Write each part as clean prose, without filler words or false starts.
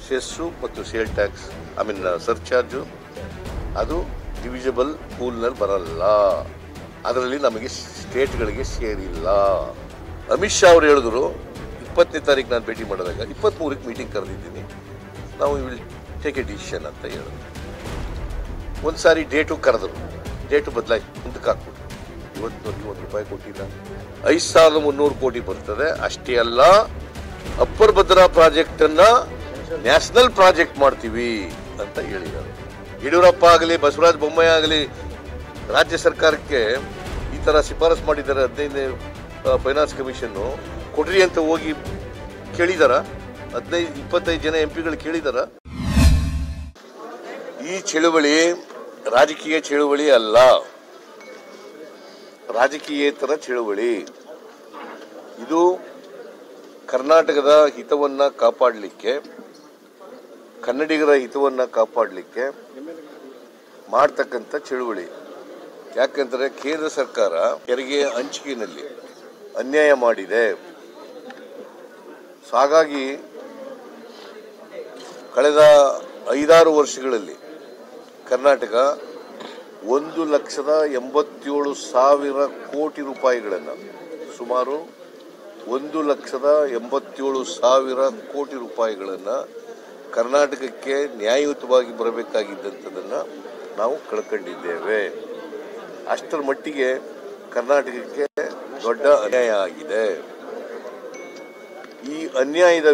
Cess ಮತ್ತು sale tax surcharge ಅದು divisible ಪೂಲ್ನಲ್ಲಿ ಬರಲ್ಲ. ಅದರಲ್ಲಿ ನಮಗೆ ಸ್ಟೇಟ್ಗಳಿಗೆ ಸೇರಿಲ್ಲ. ಅಮಿತ್ ಶಾ ಅವರು ಹೇಳಿದ್ರು 20ನೇ ತಾರೀಕು ನಾನು ಭೇಟಿ ಮಾಡಿದಾಗ 23ಕ್ಕೆ ಮೀಟಿಂಗ್ ಕರೆದಿದ್ದೀನಿ, ನಾವು ವಿಲ್ ಟೇಕ್ ಎ ಡಿಸಿಷನ್ ಅಂತ ಹೇಳಿದ್ರು. ಒಂದು ಸಾರಿ ಡೇಟು ಕರೆದ್ರು, ಡೇಟು ಬದಲಾಯಿಸಿ ಮುಂದಕ್ಕೆ ಹಾಕ್ಬಿಟ್ಟು ಇವತ್ತಿನವರೆಗೆ ₹1 ಕೊಟ್ಟಿಲ್ಲ. 5300 ಕೋಟಿ ಬರ್ತದೆ. ಅಷ್ಟೇ ಅಲ್ಲ, ಅಪ್ಪರ್ ಭದ್ರಾ ಪ್ರಾಜೆಕ್ಟ್ ಅನ್ನ ನ್ಯಾಷನಲ್ ಪ್ರಾಜೆಕ್ಟ್ ಮಾಡ್ತೀವಿ ಅಂತ ಹೇಳಿದ್ದಾರೆ. ಯಡಿಯೂರಪ್ಪ ಆಗಲಿ ಬಸವರಾಜ ಬೊಮ್ಮಾಯಿ ಆಗಲಿ ರಾಜ್ಯ ಸರ್ಕಾರಕ್ಕೆ ಈ ತರ ಶಿಫಾರಸು ಮಾಡಿದ್ದಾರೆ. 15ನೇ ಫೈನಾನ್ಸ್ ಕಮಿಷನ್ ಕೊಡ್ರಿ ಅಂತ ಹೋಗಿ ಕೇಳಿದಾರ? 15-25 ಜನ ಎಂಪಿಗಳು ಕೇಳಿದಾರ? ಈ ಚಳುವಳಿ ರಾಜಕೀಯ ಚಳುವಳಿ ಅಲ್ಲ, ರಾಜಕೀಯೇತರ ಚಳುವಳಿ. ಇದು ಕರ್ನಾಟಕದ ಹಿತವನ್ನ ಕಾಪಾಡಲಿಕ್ಕೆ, ಕನ್ನಡಿಗರ ಹಿತವನ್ನ ಕಾಪಾಡಲಿಕ್ಕೆ ಮಾಡ್ತಕ್ಕಂಥ ಚಳುವಳಿ. ಯಾಕಂದ್ರೆ ಕೇಂದ್ರ ಸರ್ಕಾರ ತೆರಿಗೆ ಹಂಚಿಕೆಯಲ್ಲಿ ಅನ್ಯಾಯ ಮಾಡಿದೆ. ಹಾಗಾಗಿ ಕಳೆದ 5-6 ವರ್ಷಗಳಲ್ಲಿ ಕರ್ನಾಟಕ 1,87,000 ಕೋಟಿ ರೂಪಾಯಿಗಳನ್ನು, ಸುಮಾರು 1,87,000 ಕೋಟಿ ರೂಪಾಯಿಗಳನ್ನು ಕರ್ನಾಟಕಕ್ಕೆ ನ್ಯಾಯಯುತವಾಗಿ ಬರಬೇಕಾಗಿದ್ದಂಥದ್ದನ್ನು ನಾವು ಕಳ್ಕೊಂಡಿದ್ದೇವೆ. ಅಷ್ಟರ ಮಟ್ಟಿಗೆ ಕರ್ನಾಟಕಕ್ಕೆ ದೊಡ್ಡ ಅನ್ಯಾಯ ಆಗಿದೆ. ಈ ಅನ್ಯಾಯದ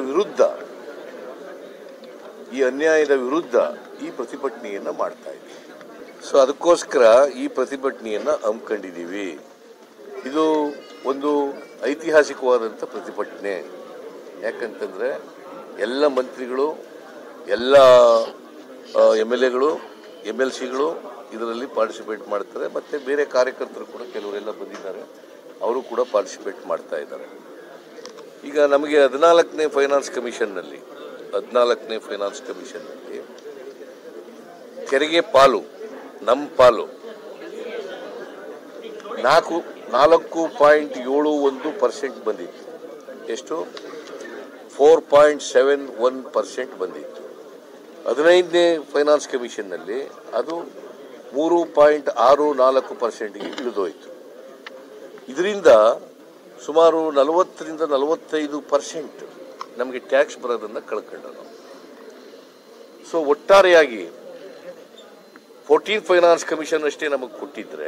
ವಿರುದ್ಧ ಈ ಪ್ರತಿಭಟನೆಯನ್ನ ಮಾಡ್ತಾ ಇದ್ದೀವಿ. ಸೊ ಅದಕ್ಕೋಸ್ಕರ ಈ ಪ್ರತಿಭಟನೆಯನ್ನ ಹಮ್ಮಿಕೊಂಡಿದ್ದೀವಿ. ಇದು ಒಂದು ಐತಿಹಾಸಿಕವಾದಂಥ ಪ್ರತಿಭಟನೆ. ಯಾಕಂತಂದ್ರೆ ಎಲ್ಲ ಮಂತ್ರಿಗಳು, ಎಲ್ಲ MLAಗಳು, MLCಗಳು ಇದರಲ್ಲಿ ಪಾರ್ಟಿಸಿಪೇಟ್ ಮಾಡ್ತಾರೆ. ಮತ್ತೆ ಬೇರೆ ಕಾರ್ಯಕರ್ತರು ಕೂಡ ಕೆಲವರೆಲ್ಲ ಬಂದಿದ್ದಾರೆ, ಅವರು ಕೂಡ ಪಾರ್ಟಿಸಿಪೇಟ್ ಮಾಡ್ತಾ ಇದ್ದಾರೆ. ಈಗ ನಮಗೆ 14ನೇ ಫೈನಾನ್ಸ್ ಕಮಿಷನ್ನಲ್ಲಿ ತೆರಿಗೆ ಪಾಲು, ನಮ್ಮ ಪಾಲು 4.71% ಬಂದಿತ್ತು. ಎಷ್ಟು? 4.71% ಬಂದಿತ್ತು. 15ನೇ ಫೈನಾನ್ಸ್ ಕಮಿಷನ್ನಲ್ಲಿ ಅದು 3.64%ಗೆ ಇಳಿದೋಯ್ತು. ಇದರಿಂದ ಸುಮಾರು 40-45% ನಮಗೆ ಟ್ಯಾಕ್ಸ್ ಬರೋದನ್ನ ಕಳ್ಕೊಂಡರು. ಸೊ ಒಟ್ಟಾರೆಯಾಗಿ 14 ಫೈನಾನ್ಸ್ ಕಮಿಷನ್ ಅಷ್ಟೇ ನಮಗೆ ಕೊಟ್ಟಿದ್ರೆ,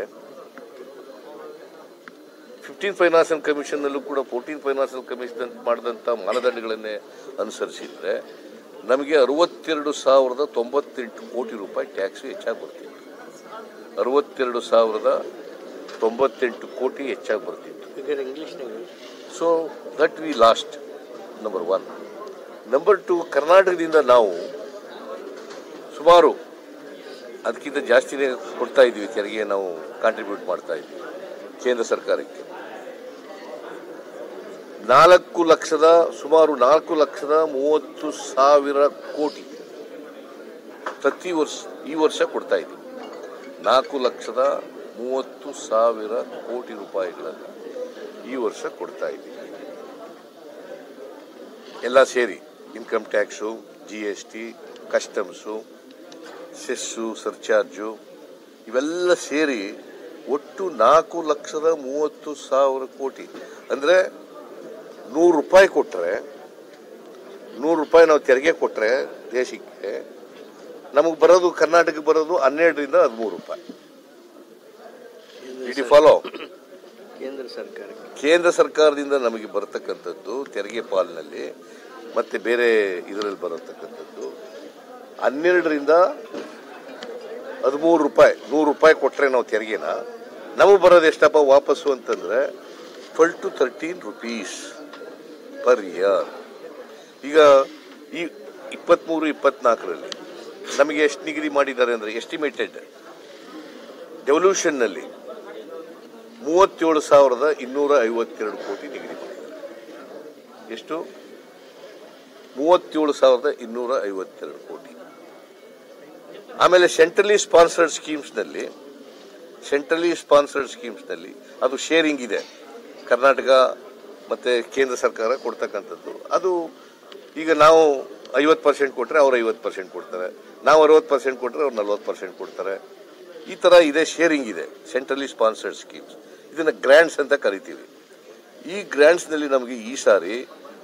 15 ಫೈನಾನ್ಸ್ ಕಮಿಷನ್ನಲ್ಲೂ ಕೂಡ 14 ಫೈನಾನ್ಸ್ ಕಮಿಷನ್ ಮಾಡಿದಂಥ ಮಾನದಂಡಗಳನ್ನೇ ಅನುಸರಿಸಿದ್ರೆ ನಮಗೆ 62,098 ಕೋಟಿ ರೂಪಾಯಿ ಟ್ಯಾಕ್ಸ್ ಹೆಚ್ಚಾಗಿ ಬರ್ತಿತ್ತು. 62,098 ಕೋಟಿ ಹೆಚ್ಚಾಗಿ ಬರ್ತಿತ್ತು. So that we lost, number 1. Number 2, ಕರ್ನಾಟಕದಿಂದ ನಾವು ಸುಮಾರು ಅದಕ್ಕಿಂತ ಜಾಸ್ತಿನೇ ಕೊಡ್ತಾ ಇದ್ವಿ ತೆರಿಗೆ, ನಾವು ಕಾಂಟ್ರಿಬ್ಯೂಟ್ ಮಾಡ್ತಾ ಇದ್ವಿ ಕೇಂದ್ರ ಸರ್ಕಾರಕ್ಕೆ. ಸುಮಾರು 4,30,000 ಕೋಟಿ ಪ್ರತಿ ವರ್ಷ ಈ ವರ್ಷ ಕೊಡ್ತಾ ಇದ್ವಿ. 4,30,000 ಕೋಟಿ ರೂಪಾಯಿಗಳನ್ನು ಈ ವರ್ಷ ಕೊಡ್ತಾ ಇದ್ದೀವಿ. ಎಲ್ಲ ಸೇರಿ income tax, GST, customs, cess, surcharge ಇವೆಲ್ಲ ಸೇರಿ ಒಟ್ಟು 4,30,000 ಕೋಟಿ. ಅಂದರೆ 100 ರೂಪಾಯಿ ಕೊಟ್ಟರೆ, 100 ರೂಪಾಯಿ ನಾವು ತೆರಿಗೆ ಕೊಟ್ಟರೆ ದೇಶಕ್ಕೆ, ನಮಗೆ ಬರೋದು, ಕರ್ನಾಟಕಕ್ಕೆ ಬರೋದು 12ರಿಂದ 13 ರೂಪಾಯಿ. Did you follow? ಕೇಂದ್ರ ಸರ್ಕಾರದಿಂದ ನಮಗೆ ಬರತಕ್ಕಂಥದ್ದು ತೆರಿಗೆ ಪಾಲಿನಲ್ಲಿ ಮತ್ತೆ ಬೇರೆ ಇದರಲ್ಲಿ ಬರತಕ್ಕಂಥದ್ದು 12ರಿಂದ 13 ರೂಪಾಯಿ. 100 ರೂಪಾಯಿ ಕೊಟ್ಟರೆ ನಾವು ತೆರಿಗೆನ, ನಮಗೆ ಬರೋದು ಎಷ್ಟಪ್ಪ ವಾಪಸ್ಸು ಅಂತಂದ್ರೆ 12 to 13 rupees ಪರ್ ಇಯರ್. ಈಗ ಈ 23-24ರಲ್ಲಿ ನಮಗೆ ಎಷ್ಟು ನಿಗದಿ ಮಾಡಿದ್ದಾರೆ ಅಂದರೆ, ಎಸ್ಟಿಮೇಟೆಡ್ ಡೆವಲ್ಯೂಷನ್ನಲ್ಲಿ 37,252 ಕೋಟಿ ನಿಗದಿ ಮಾಡಿದ್ದಾರೆ. ಎಷ್ಟು? 37,252 ಕೋಟಿ. ಆಮೇಲೆ ಸೆಂಟ್ರಲಿ ಸ್ಪಾನ್ಸರ್ಡ್ ಸ್ಕೀಮ್ಸ್ನಲ್ಲಿ ಅದು ಶೇರಿಂಗ್ ಇದೆ, ಕರ್ನಾಟಕ ಮತ್ತೆ ಕೇಂದ್ರ ಸರ್ಕಾರ ಕೊಡ್ತಕ್ಕಂಥದ್ದು. ಅದು ಈಗ ನಾವು 50% ಕೊಟ್ಟರೆ ಅವ್ರು 50% ಕೊಡ್ತಾರೆ, ನಾವು 60% ಕೊಟ್ಟರೆ ಅವ್ರು 40% ಕೊಡ್ತಾರೆ. ಈ ಥರ ಇದೆ, ಶೇರಿಂಗ್ ಇದೆ, ಸೆಂಟ್ರಲಿ ಸ್ಪಾನ್ಸರ್ಡ್ ಸ್ಕೀಮ್ಸ್. ಇದನ್ನು ಗ್ರ್ಯಾಂಟ್ಸ್ ಅಂತ ಕರಿತೀವಿ. ಈ ಗ್ರ್ಯಾಂಟ್ಸ್ನಲ್ಲಿ ನಮಗೆ ಈ ಸಾರಿ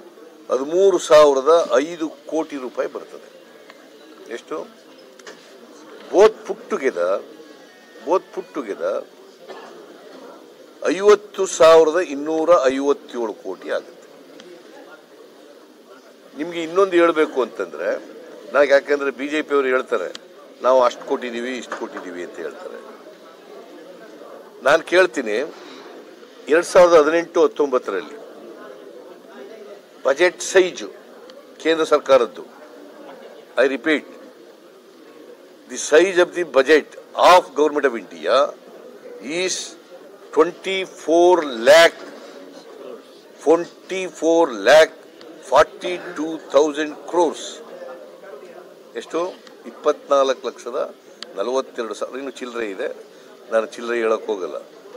13,005 ಕೋಟಿ ರೂಪಾಯಿ ಬರ್ತದೆ. ಎಷ್ಟು? ಬೋತ್ ಪುಟ್ ಟುಗೆದರ್ 50,257 ಕೋಟಿ ಆಗುತ್ತೆ. ನಿಮ್ಗೆ ಇನ್ನೊಂದು ಹೇಳಬೇಕು ಅಂತಂದ್ರೆ, ಯಾಕೆಂದ್ರೆ ಬಿಜೆಪಿ ಅವರು ಹೇಳ್ತಾರೆ ನಾವು ಅಷ್ಟು ಕೊಟ್ಟಿದ್ದೀವಿ ಇಷ್ಟು ಕೊಟ್ಟಿದ್ದೀವಿ ಅಂತ ಹೇಳ್ತಾರೆ. ನಾನು ಕೇಳ್ತೀನಿ, 2018-19 ಬಜೆಟ್ ಸೈಜು ಕೇಂದ್ರ ಸರ್ಕಾರದ್ದು, I repeat, the size of the budget of government of India is 24,42,000 crores. ಎಷ್ಟು? 24,42,000. ಇನ್ನು ಚಿಲ್ಲರೆ ಇದೆ, ನಾನು ಚಿಲ್ಲರೆ ಹೇಳಕ್ ಹೋಗಲ್ಲ.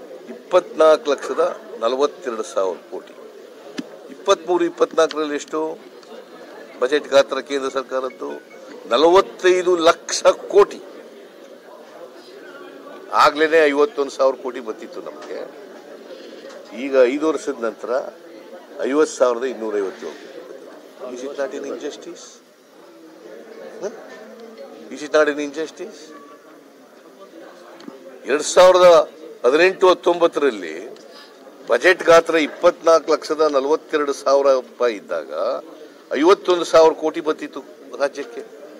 24,42,000 ಕೋಟಿ. 23-24 ಎಷ್ಟು ಬಜೆಟ್ ಗಾತ್ರ ಕೇಂದ್ರ ಸರ್ಕಾರದ್ದು? 45 ಲಕ್ಷ ಕೋಟಿ. ಆಗ್ಲೇನೆ 51,000 ಕೋಟಿ ಬರ್ತಿತ್ತು ನಮಗೆ. ಈಗ 5 ವರ್ಷದ ನಂತರ 50,257. Is it not an injustice? Is it not an injustice? 2018-19 budget ಗಾತ್ರ 24,42,000 ರೂಪಾಯಿ ಇದ್ದಾಗ 51,000 ಕೋಟಿ ಬರ್ತಿತ್ತು ರಾಜ್ಯಕ್ಕೆ,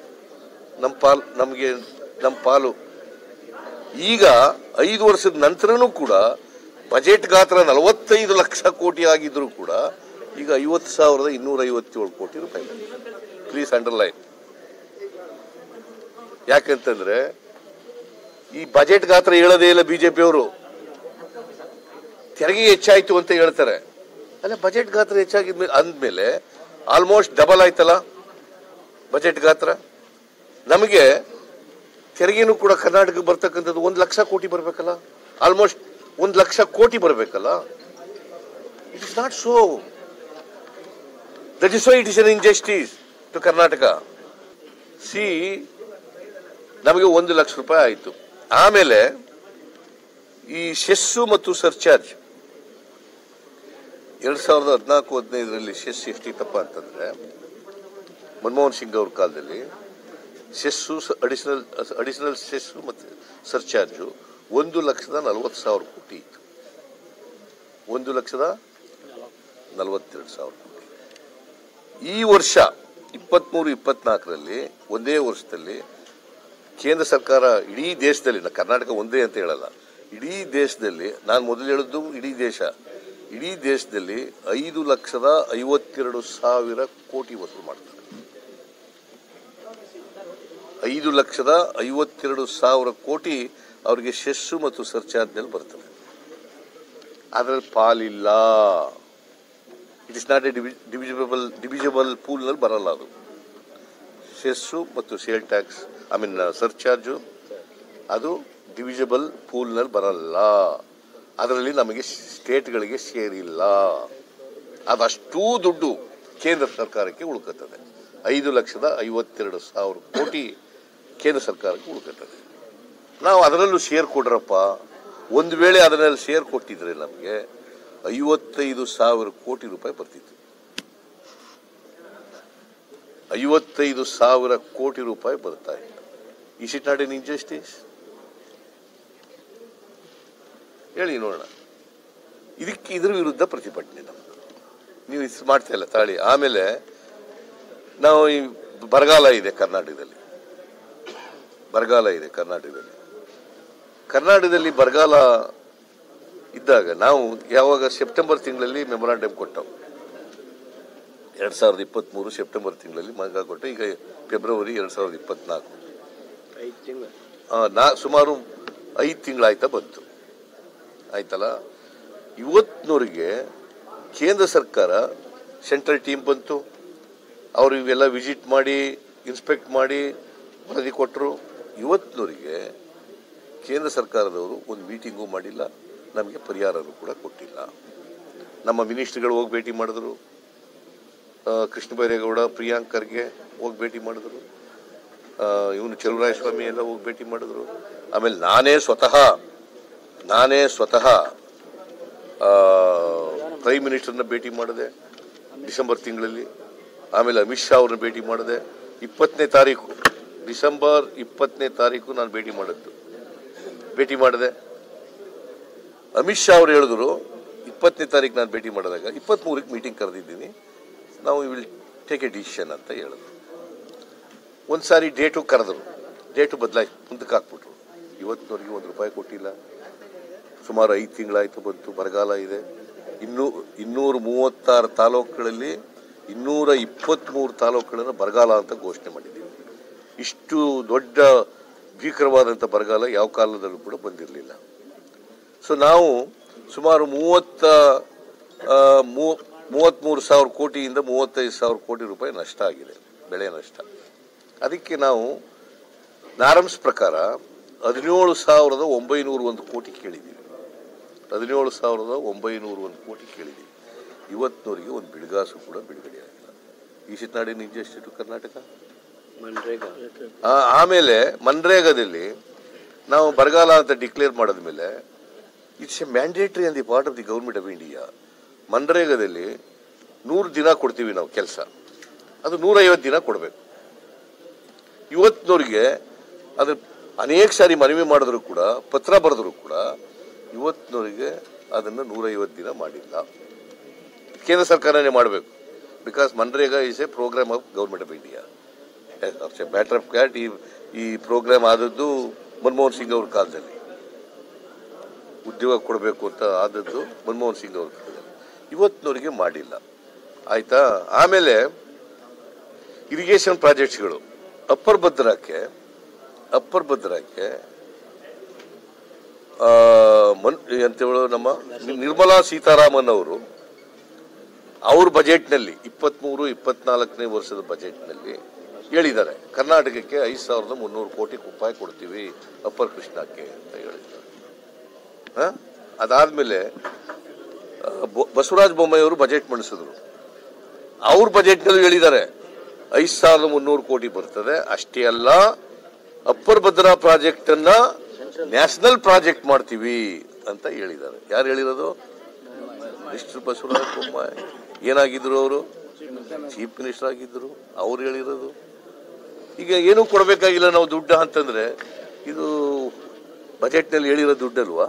ನಮ್ಮ ಪಾಲು. ಈಗ 5 ವರ್ಷದ ನಂತರನೂ ಕೂಡ ಬಜೆಟ್ ಗಾತ್ರ 45 ಲಕ್ಷ ಕೋಟಿ ಆಗಿದ್ರು ಕೂಡ ಈಗ 50,257 ಕೋಟಿ ರೂಪಾಯಿ. Please underline. ಯಾಕಂತಂದ್ರೆ ಈ ಬಜೆಟ್ ಗಾತ್ರ ಹೇಳೋದೇ ಇಲ್ಲ ಬಿಜೆಪಿಯವರು. ತೆರಿಗೆ ಹೆಚ್ಚಾಯ್ತು ಅಂತ ಹೇಳ್ತಾರೆ. ಅಲ್ಲ, ಬಜೆಟ್ ಗಾತ್ರ ಹೆಚ್ಚಾಗಿದ್ಮೇಲೆ ಅಂದ್ಮೇಲೆ ಆಲ್ಮೋಸ್ಟ್ ಡಬಲ್ ಆಯ್ತಲ್ಲ ಬಜೆಟ್ ಗಾತ್ರ. ನಮಗೆ ತೆರಿಗೆನೂ ಕೂಡ ಕರ್ನಾಟಕಕ್ಕೆ ಬರ್ತಕ್ಕಂಥದ್ದು 1 ಲಕ್ಷ ಕೋಟಿ ಬರಬೇಕಲ್ಲ, ಆಲ್ಮೋಸ್ಟ್ 1 ಲಕ್ಷ ಕೋಟಿ ಬರಬೇಕಲ್ಲ. It is not so. That is why it is an injustice to Karnataka. See, ನಮಗೆ 1 ಲಕ್ಷ ರೂಪಾಯಿ ಆಯಿತು. ಆಮೇಲೆ ಈ ಸೆಸ್ಸು ಮತ್ತು ಸರ್ಚಾರ್ಜ್ 2014-15 ಸೆಸ್ ಎಷ್ಟಿತ್ತಪ್ಪ ಅಂತಂದ್ರೆ, ಮನಮೋಹನ್ ಸಿಂಗ್ ಅವ್ರ ಕಾಲದಲ್ಲಿ ಸೆಸ್ಸು, ಅಡಿಷನಲ್ ಸೆಸ್ಸು ಮತ್ತು ಸರ್ಚಾರ್ಜು 1,40,000 ಕೋಟಿ ಇತ್ತು. 1,42,000 ಕೋಟಿ. ಈ ವರ್ಷ 23-24 ಒಂದೇ ವರ್ಷದಲ್ಲಿ ಕೇಂದ್ರ ಸರ್ಕಾರ ಇಡೀ ದೇಶದಲ್ಲಿ, ಕರ್ನಾಟಕ ಒಂದೇ ಅಂತ ಹೇಳಲ್ಲ, ಇಡೀ ದೇಶದಲ್ಲಿ, ನಾನು ಮೊದಲು ಹೇಳಿದ್ದು ಇಡೀ ದೇಶದಲ್ಲಿ 5,52,000 ಕೋಟಿ ವಸೂಲು ಮಾಡ್ತಾರೆ. 5,52,000 ಕೋಟಿ ಅವರಿಗೆ ಸೆಸ್ಸು ಮತ್ತು ಸರ್ಚಾರ್ಜ್ನಲ್ಲಿ ಬರ್ತದೆ. ಅದರಲ್ಲಿ ಪಾಲಿಲ್ಲ. It is not a divisible ಪೂಲ್ನಲ್ಲಿ ಬರಲ್ಲ ಅದು. ಸೆಸ್ಸು ಮತ್ತು ಸೇಲ್ ಟ್ಯಾಕ್ಸ್, ಸರ್ಚಾರ್ಜು ಅದು ಡಿವಿಜಬಲ್ ಪೂಲ್ನಲ್ಲಿ ಬರಲ್ಲ. ಅದರಲ್ಲಿ ನಮಗೆ ಸ್ಟೇಟ್ಗಳಿಗೆ ಸೇರಿಲ್ಲ. ಅದಷ್ಟೂ ದುಡ್ಡು ಕೇಂದ್ರ ಸರ್ಕಾರಕ್ಕೆ ಉಳ್ಕುತ್ತದೆ. 5,52,000 ಕೋಟಿ ಕೇಂದ್ರ ಸರ್ಕಾರಕ್ಕೆ ಉಳ್ಕುತ್ತದೆ. ನಾವು ಅದರಲ್ಲೂ ಶೇರ್ ಕೊಡ್ರಪ್ಪ. ಒಂದು ವೇಳೆ ಅದರಲ್ಲಿ ಶೇರ್ ಕೊಟ್ಟಿದ್ರೆ ನಮಗೆ 55,000 ಕೋಟಿ ರೂಪಾಯಿ ಬರ್ತಿತ್ತು. 55,000 ಕೋಟಿ ರೂಪಾಯಿ ಬರ್ತಾ ಇಲ್ಲ. Is it not an injustice? ಹೇಳಿ ನೋಡೋಣ. ಇದ್ರ ವಿರುದ್ಧ ಪ್ರತಿಭಟನೆ ನಮ್ದು. ನೀವು ಇದು ಮಾಡ್ತಾ ಇಲ್ಲ ತಾಳಿ. ಆಮೇಲೆ ನಾವು ಈ ಬರಗಾಲ ಇದೆ ಕರ್ನಾಟಕದಲ್ಲಿ. ಬರಗಾಲ ಇದ್ದಾಗ ನಾವು ಯಾವಾಗ ಸೆಪ್ಟೆಂಬರ್ ತಿಂಗಳಲ್ಲಿ ಮೆಮೊರಾಂಡಮ್ ಕೊಟ್ಟವು. 2023 ಸೆಪ್ಟೆಂಬರ್ ತಿಂಗಳಲ್ಲಿ ಮಗ ಕೊಟ್ಟು, ಈಗ ಫೆಬ್ರವರಿ 2024, ಸುಮಾರು 5 ತಿಂಗಳಾಯ್ತಾ ಬಂತು. ಆಯ್ತಲ್ಲ. ಇವತ್ತಿನವರೆಗೆ ಕೇಂದ್ರ ಸರ್ಕಾರ ಸೆಂಟ್ರಲ್ ಟೀಮ್ ಬಂತು, ಅವರು ಇವೆಲ್ಲ ವಿಸಿಟ್ ಮಾಡಿ ಇನ್ಸ್ಪೆಕ್ಟ್ ಮಾಡಿ ವರದಿ ಕೊಟ್ಟರು. ಇವತ್ತಿನವರೆಗೆ ಕೇಂದ್ರ ಸರ್ಕಾರದವರು ಒಂದು ಮೀಟಿಂಗು ಮಾಡಿಲ್ಲ, ನಮಗೆ ಪರಿಹಾರನೂ ಕೂಡ ಕೊಟ್ಟಿಲ್ಲ. ನಮ್ಮ ಮಿನಿಸ್ಟ್ರಿಗಳು ಹೋಗಿ ಭೇಟಿ ಮಾಡಿದ್ರು, ಕೃಷ್ಣ ಬೈರೇಗೌಡ ಪ್ರಿಯಾಂಕ್ ಖರ್ಗೆ ಹೋಗಿ ಭೇಟಿ ಮಾಡಿದ್ರು, ಇವನು ಚಲುವರಾಯಸ್ವಾಮಿ ಎಲ್ಲ ಹೋಗಿ ಭೇಟಿ ಮಾಡಿದ್ರು. ಆಮೇಲೆ ನಾನೇ ಸ್ವತಃ ಪ್ರೈಮ್ ಮಿನಿಸ್ಟರ್ನ ಭೇಟಿ ಮಾಡಿದೆ ಡಿಸೆಂಬರ್ ತಿಂಗಳಲ್ಲಿ. ಆಮೇಲೆ ಅಮಿತ್ ಶಾ ಅವ್ರನ್ನ ಭೇಟಿ ಮಾಡಿದೆ. 20ನೇ ತಾರೀಕು ಡಿಸೆಂಬರ್ 20ನೇ ತಾರೀಕು ನಾನು ಭೇಟಿ ಮಾಡಿದೆ. ಅಮಿತ್ ಶಾ ಅವರು ಹೇಳಿದ್ರು 20ನೇ ತಾರೀಕು ನಾನು ಭೇಟಿ ಮಾಡಿದಾಗ 23ಕ್ಕೆ ಮೀಟಿಂಗ್ ಕರೆದಿದ್ದೀನಿ, ನಾವು ವಿಲ್ ಟೇಕ್ ಎ ಡಿಸಿಷನ್ ಅಂತ ಹೇಳಿದ್ರು. ಒಂದ್ಸಾರಿ ಡೇಟು ಕರೆದ್ರು, ಡೇಟು ಬದಲಾಯಿಸಿ ಮುಂದಕ್ಕೆ ಹಾಕ್ಬಿಟ್ರು. ಇವತ್ತಿನವರೆಗೆ ₹1 ಕೊಟ್ಟಿಲ್ಲ. ಸುಮಾರು 5 ತಿಂಗಳಾಯ್ತು ಬಂತು. ಬರಗಾಲ ಇದೆ. 236 ತಾಲೂಕುಗಳಲ್ಲಿ 223 ತಾಲೂಕುಗಳನ್ನು ಬರಗಾಲ ಅಂತ ಘೋಷಣೆ ಮಾಡಿದ್ದೀವಿ. ಇಷ್ಟು ದೊಡ್ಡ ಭೀಕರವಾದಂಥ ಬರಗಾಲ ಯಾವ ಕಾಲದಲ್ಲೂ ಕೂಡ ಬಂದಿರಲಿಲ್ಲ. ಸೊ ನಾವು ಸುಮಾರು 33,000 ಕೋಟಿಯಿಂದ 35,000 ಕೋಟಿ ರೂಪಾಯಿ ನಷ್ಟ ಆಗಿದೆ, ಬೆಳೆ ನಷ್ಟ. ಅದಕ್ಕೆ ನಾವು ನಾರಮ್ಸ್ ಪ್ರಕಾರ 17,901 ಕೋಟಿ ಕೇಳಿದ್ದೀವಿ. 17,901 ಕೋಟಿ ಕೇಳಿದ್ದೀವಿ. ಇವತ್ತಿನವರೆಗೆ ಒಂದು ಬಿಡುಗಾಸು ಕೂಡ ಬಿಡುಗಡೆ ಆಗಿಲ್ಲ. ಈ ನಾಡಿನ ಇಂಜೆಸ್ಟು ಕರ್ನಾಟಕ ಆಮೇಲೆ ಮನ್ರೇಗಾದಲ್ಲಿ ನಾವು ಬರಗಾಲ ಅಂತ ಡಿಕ್ಲೇರ್ ಮಾಡಿದ್ಮೇಲೆ it's a mandatory on the part of the government of India. ಮನ್ರೇಗಾದಲ್ಲಿ 100 ದಿನ ಕೊಡ್ತೀವಿ ನಾವು ಕೆಲಸ, ಅದು 150 ದಿನ ಕೊಡಬೇಕು. ಇವತ್ತಿನವ್ರಿಗೆ ಅದು ಅನೇಕ ಸಾರಿ ಮನವಿ ಮಾಡಿದ್ರು ಕೂಡ, ಪತ್ರ ಬರೆದ್ರು ಕೂಡ ಇವತ್ತಿನವರಿಗೆ ಅದನ್ನು 150 ದಿನ ಮಾಡಿಲ್ಲ. ಕೇಂದ್ರ ಸರ್ಕಾರನೇ ಮಾಡಬೇಕು. Because MNREGA is a programme of government of India. Matter of fact ಈ ಪ್ರೋಗ್ರಾಮ್ ಆದದ್ದು ಮನಮೋಹನ್ ಸಿಂಗ್ ಅವ್ರ ಕಾಲದಲ್ಲಿ, ಉದ್ಯೋಗ ಕೊಡಬೇಕು ಅಂತ ಆದದ್ದು ಮನಮೋಹನ್ ಸಿಂಗ್ ಅವ್ರ ಕಾಲದಲ್ಲಿ. ಇವತ್ತಿನವರಿಗೆ ಮಾಡಿಲ್ಲ. ಆಯ್ತಾ? ಆಮೇಲೆ ಇರಿಗೇಷನ್ ಪ್ರಾಜೆಕ್ಟ್ಸ್ಗಳು ಅಪ್ಪರ್ ಭದ್ರಾಕ್ಕೆ ಅಂತೇಳಿ ನಮ್ಮ ನಿರ್ಮಲಾ ಸೀತಾರಾಮನ್ ಅವರು ಅವ್ರ ಬಜೆಟ್ನಲ್ಲಿ 23-24ನೇ ವರ್ಷದ ಬಜೆಟ್ನಲ್ಲಿ ಹೇಳಿದ್ದಾರೆ, ಕರ್ನಾಟಕಕ್ಕೆ 5,300 ಕೋಟಿ ರೂಪಾಯಿ ಕೊಡ್ತೀವಿ ಅಪ್ಪರ್ ಕೃಷ್ಣಕ್ಕೆ ಅಂತ ಹೇಳಿದ್ದಾರೆ. ಅದಾದ್ಮೇಲೆ ಬಸವರಾಜ ಬೊಮ್ಮಾಯಿ ಅವರು ಬಜೆಟ್ ಮಂಡಿಸಿದ್ರು. ಅವ್ರ ಬಜೆಟ್ನಲ್ಲಿ ಹೇಳಿದ್ದಾರೆ 5,300 ಕೋಟಿ ಬರ್ತದೆ. ಅಷ್ಟೇ ಅಲ್ಲ, ಅಪ್ಪರ್ ಭದ್ರಾ ಪ್ರಾಜೆಕ್ಟ್ ಅನ್ನ ನ್ಯಾಷನಲ್ ಪ್ರಾಜೆಕ್ಟ್ ಮಾಡ್ತೀವಿ ಅಂತ ಹೇಳಿದ್ದಾರೆ. ಯಾರು ಹೇಳಿರೋದು? ಮಿನಿಸ್ಟರ್ ಬಸವರಾಜ ಬೊಮ್ಮಾಯಿ. ಏನಾಗಿದ್ರು ಅವರು? ಚೀಫ್ ಮಿನಿಸ್ಟರ್ ಆಗಿದ್ರು. ಅವ್ರು ಹೇಳಿರೋದು. ಈಗ ಏನೂ ಕೊಡಬೇಕಾಗಿಲ್ಲ ನಾವು ದುಡ್ಡು ಅಂತಂದ್ರೆ ಇದು ಬಜೆಟ್ನಲ್ಲಿ ಹೇಳಿರೋ ದುಡ್ಡಲ್ವಾ?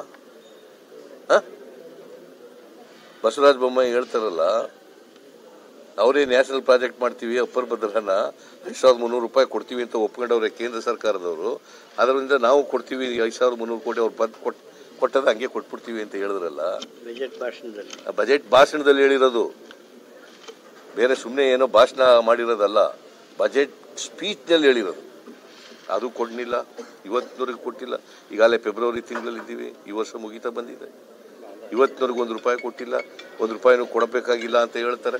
ಬಸವರಾಜ ಬೊಮ್ಮಾಯಿ ಹೇಳ್ತಾರಲ್ಲ, ಅವರೇ ನ್ಯಾಷನಲ್ ಪ್ರಾಜೆಕ್ಟ್ ಮಾಡ್ತೀವಿ, ಅಪ್ಪರ್ ಭದ್ರನ 5,300 ರೂಪಾಯಿ ಕೊಡ್ತೀವಿ ಅಂತ ಒಪ್ಕೊಂಡವ್ರೆ ಕೇಂದ್ರ ಸರ್ಕಾರದವರು. ಅದರಿಂದ ನಾವು ಕೊಡ್ತೀವಿ 5,300 ಕೋಟಿ, ಅವ್ರು ಕೊಟ್ಟದ ಹಂಗೆ ಕೊಟ್ಬಿಡ್ತೀವಿ ಅಂತ ಹೇಳಿದ್ರಲ್ಲ ಬಜೆಟ್ ಭಾಷಣದಲ್ಲಿ ಹೇಳಿರೋದು. ಬೇರೆ ಸುಮ್ಮನೆ ಏನೋ ಭಾಷಣ ಮಾಡಿರೋದಲ್ಲ, ಬಜೆಟ್ ಸ್ಪೀಚ್ನಲ್ಲಿ ಹೇಳಿರೋದು. ಅದು ಕೊಡ್ಲಿಲ್ಲ, ಇವತ್ತಿನವರೆಗೆ ಕೊಟ್ಟಿಲ್ಲ. ಈಗಾಗಲೇ ಫೆಬ್ರವರಿ ತಿಂಗಳಲ್ಲಿದ್ದೀವಿ, ಈ ವರ್ಷ ಮುಗೀತಾ ಬಂದಿದೆ. ಇವತ್ತಿನವರೆಗೆ ₹1 ಕೊಟ್ಟಿಲ್ಲ, ₹1 ಕೊಡಬೇಕಾಗಿಲ್ಲ ಅಂತ ಹೇಳ್ತಾರೆ.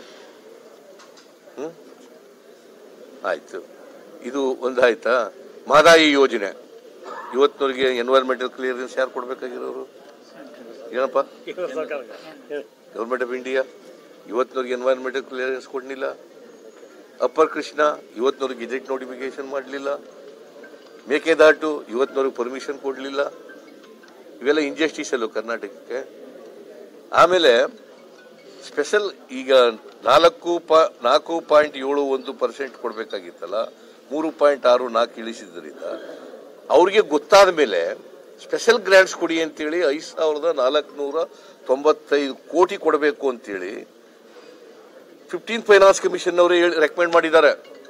ಆಯ್ತು, ಇದು ಒಂದಾಯ್ತಾ? ಮಹದಾಯಿ ಯೋಜನೆ ಇವತ್ತಿನವರೆಗೆ ಎನ್ವೈರನ್ಮೆಂಟಲ್ ಕ್ಲಿಯರೆನ್ಸ್ ಯಾರು ಕೊಡಬೇಕಾಗಿರೋರು? ಏನಪ್ಪ? Government of India. ಇವತ್ತಿನವರೆಗೆ ಎನ್ವೈರನ್ಮೆಂಟಲ್ ಕ್ಲಿಯರೆನ್ಸ್ ಕೊಡಲಿಲ್ಲ. ಅಪ್ಪರ್ ಕೃಷ್ಣ ಇವತ್ತಿನವರೆಗೆ ಗೆಜೆಟ್ ನೋಟಿಫಿಕೇಶನ್ ಮಾಡಲಿಲ್ಲ. ಮೇಕೆದಾಟು ಇವತ್ತಿನವರೆಗೆ ಪರ್ಮಿಷನ್ ಕೊಡಲಿಲ್ಲ. ಇವೆಲ್ಲ ಇಂಜಸ್ಟಿಸ್ ಅಲ್ಲೋ ಕರ್ನಾಟಕಕ್ಕೆ. ಆಮೇಲೆ ಸ್ಪೆಷಲ್ ಈಗ 4.71% ಕೊಡಬೇಕಾಗಿತ್ತಲ್ಲ, 3.64 ಇಳಿಸಿದ್ರಿಂದ ಅವ್ರಿಗೆ ಗೊತ್ತಾದ ಮೇಲೆ ಸ್ಪೆಷಲ್ ಗ್ರಾಂಟ್ಸ್ ಕೊಡಿ ಅಂತೇಳಿ 5,495 ಕೋಟಿ ಕೊಡಬೇಕು ಅಂತೇಳಿ 15th ಫೈನಾನ್ಸ್ ಕಮಿಷನ್ ಅವರೇ ರೆಕಮೆಂಡ್ ಮಾಡಿದ್ದಾರೆ.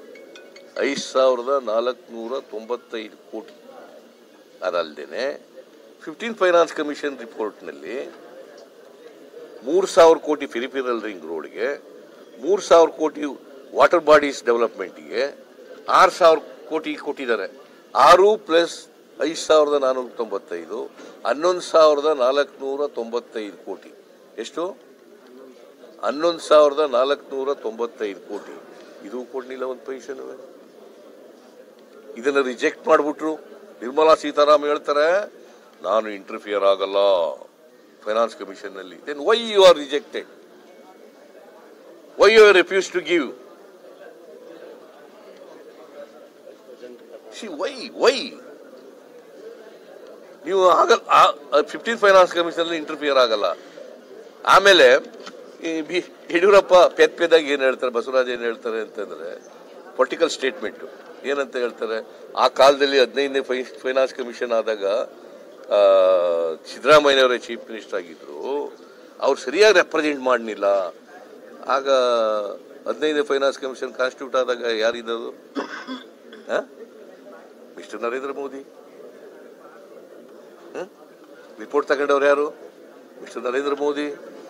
5,495 ಕೋಟಿ. ಅದಲ್ಲದೆ 15th ಫೈನಾನ್ಸ್ ಕಮಿಷನ್ ರಿಪೋರ್ಟ್ನಲ್ಲಿ 3,000 ಕೋಟಿ ಫೆರಿಫೆರಲ್ ರಿಂಗ್ ರೋಡ್ಗೆ, 3,000 ಕೋಟಿ ವಾಟರ್ ಬಾಡೀಸ್ ಡೆವಲಪ್ಮೆಂಟ್ಗೆ, 6,000 ಕೋಟಿ ಕೊಟ್ಟಿದ್ದಾರೆ. 6 ಪ್ಲಸ್ 5,495 11,495 ಕೋಟಿ. ಎಷ್ಟು? 11,495 ಕೋಟಿ. ಇದು ಕೊಡ್ಲಿಲ್ಲ ಒಂದು ಪೈಸೆನೂ. ಇದನ್ನು ರಿಜೆಕ್ಟ್ ಮಾಡಿಬಿಟ್ರು. ನಿರ್ಮಲಾ ಸೀತಾರಾಮನ್ ಹೇಳ್ತಾರೆ, ನಾನು ಇಂಟರ್ಫಿಯರ್ ಆಗಲ್ಲ ಫೈನಾನ್ಸ್ ಕಮಿಷನ್ ನಲ್ಲಿ. Then why you are rejected? Why you refuse to give? See, why? ನೀವು ಆಗಲ್ಲ 15th ಫೈನಾನ್ಸ್ ಕಮಿಷನ್ ಇಂಟರ್ಫಿಯರ್ ಆಗಲ್ಲ. ಆಮೇಲೆ ಯಡಿಯೂರಪ್ಪ ಪೆದ್ದಾಗಿ ಏನು ಹೇಳ್ತಾರೆ, ಬಸವರಾಜ್ ಏನು ಹೇಳ್ತಾರೆ ಅಂತಂದ್ರೆ ಪೊಲಿಟಿಕಲ್ ಸ್ಟೇಟ್ಮೆಂಟು ಏನಂತ ಹೇಳ್ತಾರೆ, ಆ ಕಾಲದಲ್ಲಿ 15ನೇ ಫೈನಾನ್ಸ್ ಕಮಿಷನ್ ಆದಾಗ ಸಿದ್ದರಾಮಯ್ಯನವರೇ ಚೀಫ್ ಮಿನಿಸ್ಟರ್ ಆಗಿದ್ರು, ಅವ್ರು ಸರಿಯಾಗಿ ರೆಪ್ರೆಸೆಂಟ್ ಮಾಡಲಿಲ್ಲ. ಆಗ 15ನೇ ಫೈನಾನ್ಸ್ ಕಮಿಷನ್ ಕಾನ್ಸ್ಟಿಟ್ಯೂಟ್ ಆದಾಗ ಯಾರಿದ್ದದು? ಮಿಸ್ಟರ್ ನರೇಂದ್ರ ಮೋದಿ. ರಿಪೋರ್ಟ್ ತಗೊಂಡವ್ರು ಯಾರು? ಮಿಸ್ಟರ್ ನರೇಂದ್ರ ಮೋದಿ.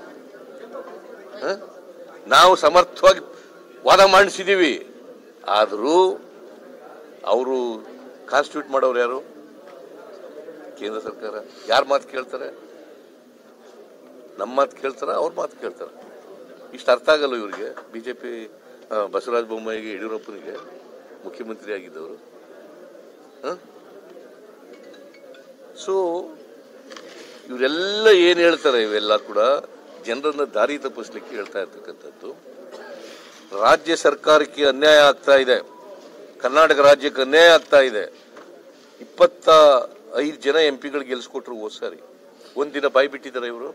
ನಾವು ಸಮರ್ಥವಾಗಿ ವಾದ ಮಾಡಿಸಿದ್ದೀವಿ, ಆದರೂ ಅವರು ಕಾನ್ಸ್ಟಿಟ್ಯೂಟ್ ಮಾಡೋರು ಯಾರು? ಕೇಂದ್ರ ಸರ್ಕಾರ. ಯಾರ ಮಾತು ಕೇಳ್ತಾರೆ? ನಮ್ಮ ಮಾತು ಕೇಳ್ತಾರ, ಅವ್ರ ಮಾತು ಕೇಳ್ತಾರ? ಇಷ್ಟು ಅರ್ಥ ಆಗಲ್ಲ ಇವ್ರಿಗೆ. ಬಿಜೆಪಿ ಬಸವರಾಜ ಬೊಮ್ಮಾಯಿಗೆ, ಯಡಿಯೂರಪ್ಪನಿಗೆ ಮುಖ್ಯಮಂತ್ರಿ ಆಗಿದ್ದವರು. ಸೊ ಇವರೆಲ್ಲ ಏನು ಹೇಳ್ತಾರೆ, ಇವೆಲ್ಲ ಕೂಡ ಜನರನ್ನ ದಾರಿ ತಪ್ಪಿಸ್ಲಿಕ್ಕೆ ಹೇಳ್ತಾ ಇರ್ತಕ್ಕಂಥದ್ದು. ರಾಜ್ಯ ಸರ್ಕಾರಕ್ಕೆ ಅನ್ಯಾಯ ಆಗ್ತಾ ಇದೆ, ಕರ್ನಾಟಕ ರಾಜ್ಯಕ್ಕೆ ಅನ್ಯಾಯ ಆಗ್ತಾ ಇದೆ. 25 ಜನ MP ಗಳು ಗೆಲ್ಸ್ಕೊಟ್ರು ಹೋದ್ ಸಾರಿ. ಒಂದಿನ ಬಾಯಿ ಬಿಟ್ಟಿದ್ದಾರೆ ಇವರು?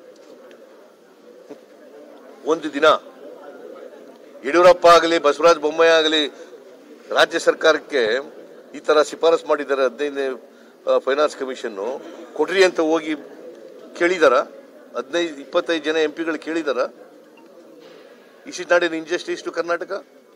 ಒಂದು ದಿನ ಯಡಿಯೂರಪ್ಪ ಆಗಲಿ ಬಸವರಾಜ ಬೊಮ್ಮಾಯಿ ಆಗಲಿ ರಾಜ್ಯ ಸರ್ಕಾರಕ್ಕೆ ಈ ತರ ಶಿಫಾರಸ್ ಮಾಡಿದ್ದಾರೆ, 15ನೇ ಫೈನಾನ್ಸ್ ಕಮಿಷನ್ ಕೊಡ್ರಿ ಅಂತ ಹೋಗಿ ಕೇಳಿದಾರ? 25 ಜನ MP ಗಳು ಕೇಳಿದಾರ? Is it not an injustice to Karnataka?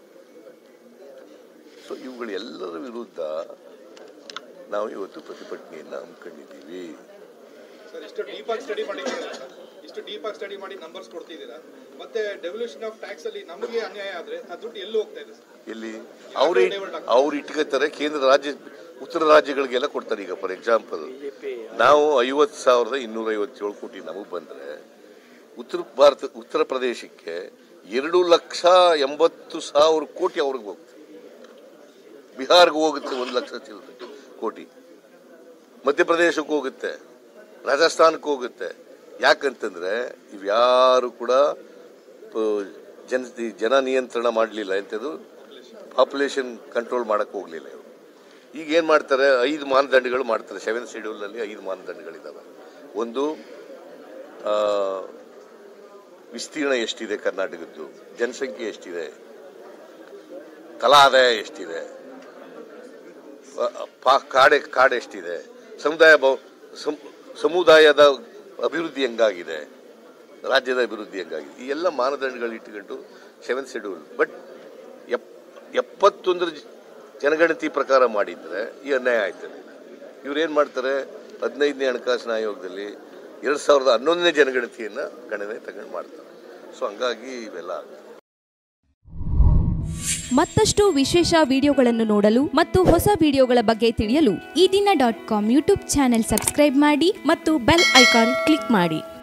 So ಇವುಗಳೆಲ್ಲರ ವಿರುದ್ಧ ನಾವು ಇವತ್ತು ಪ್ರತಿಭಟನೆಯನ್ನ ಹಮ್ಮಿಕೊಂಡಿದ್ದೀವಿ. ಇಷ್ಟು ಡೀಪ್ ಆಗಿ ಸ್ಟಡಿ ಮಾಡಿ ನಂಬರ್ಸ್ ಕೊಡ್ತಿದ್ದೀರಾ, ಮತ್ತೆ ಡೆವಲ್ಯೂಷನ್ ಆಫ್ ಟ್ಯಾಕ್ಸ್ ಅಲ್ಲಿ ನಮಗೆ ಅನ್ಯಾಯ ಆದ್ರೆ ಆ ದುಡ್ಡು ಎಲ್ಲಿ ಹೋಗ್ತಾ ಇದೆ? ಎಲ್ಲಿ ಅವ್ರು ಇಟ್ಕೋತಾರೆ, ಕೇಂದ್ರ ರಾಜ್ಯ ಉತ್ತರ ರಾಜ್ಯಗಳಿಗೆಲ್ಲ ಕೊಡ್ತಾರೆ. ಈಗ ಫಾರ್ ಎಕ್ಸಾಂಪಲ್ ನಾವು 50,257 ಕೋಟಿ ನಮಗೆ ಬಂದ್ರೆ, ಉತ್ತರ ಪ್ರದೇಶಕ್ಕೆ 2,80,000 ಕೋಟಿ ಅವ್ರಿಗೆ ಹೋಗುತ್ತೆ. ಬಿಹಾರ್ಗೆ ಹೋಗುತ್ತೆ 1 ಲಕ್ಷ ಕೋಟಿ, ಮಧ್ಯಪ್ರದೇಶಕ್ಕೆ ಹೋಗುತ್ತೆ, ರಾಜಸ್ಥಾನಕ್ಕೆ ಹೋಗುತ್ತೆ. ಯಾಕಂತಂದ್ರೆ ಇವ್ಯಾರು ಕೂಡ ಜನ ನಿಯಂತ್ರಣ ಮಾಡಲಿಲ್ಲ, ಎಂಥದ್ದು ಪಾಪ್ಯುಲೇಷನ್ ಕಂಟ್ರೋಲ್ ಮಾಡಕ್ಕೆ ಹೋಗ್ಲಿಲ್ಲ ಇವರು. ಈಗ ಏನ್ ಮಾಡ್ತಾರೆ, 5 ಮಾನದಂಡಗಳು ಮಾಡ್ತಾರೆ. 7th ಶೆಡ್ಯೂಲ್ ನಲ್ಲಿ 5 ಮಾನದಂಡಗಳಿದ್ದಾವೆ. ಒಂದು, ವಿಸ್ತೀರ್ಣ ಎಷ್ಟಿದೆ ಕರ್ನಾಟಕದ್ದು, ಜನಸಂಖ್ಯೆ ಎಷ್ಟಿದೆ, ಕಲಾ ಆದಾಯ ಎಷ್ಟಿದೆ, ಕಾಡು ಎಷ್ಟಿದೆ, ಸಮುದಾಯದ ಅಭಿವೃದ್ಧಿ ಹೆಂಗಾಗಿದೆ, ರಾಜ್ಯದ ಅಭಿವೃದ್ಧಿ ಹೆಂಗಾಗಿದೆ, ಈ ಎಲ್ಲ ಮಾನದಂಡಗಳು ಇಟ್ಟುಕೊಂಡು 7th ಶೆಡ್ಯೂಲ್. ಬಟ್ 71 ಜನಗಣತಿ ಪ್ರಕಾರ ಮಾಡಿದ್ರೆ ಈ ಅನ್ಯಾಯ ಆಯ್ತದೆ. ಇವ್ರೇನ್ ಮಾಡ್ತಾರೆ, 15ನೇ ಹಣಕಾಸಿನ ಆಯೋಗದಲ್ಲಿ 2011ನೇ ಜನಗಣತಿಯನ್ನ ಗಣನೆ ತಗೊಂಡು ಮಾಡ್ತಾರೆ. ಸೊ ಹಂಗಾಗಿ ಇವೆಲ್ಲ ಆಗ್ತದೆ. ಮತ್ತಷ್ಟು ವಿಶೇಷ ವಿಡಿಯೋಗಳನ್ನು ನೋಡಲು ಮತ್ತು ಹೊಸ ವಿಡಿಯೋಗಳ ಬಗ್ಗೆ ತಿಳಿಯಲು EDina.com ಯೂಟ್ಯೂಬ್ ಚಾನೆಲ್ ಸಬ್ಸ್ಕ್ರೈಬ್ ಮಾಡಿ ಮತ್ತು ಬೆಲ್ ಐಕಾನ್ ಕ್ಲಿಕ್ ಮಾಡಿ.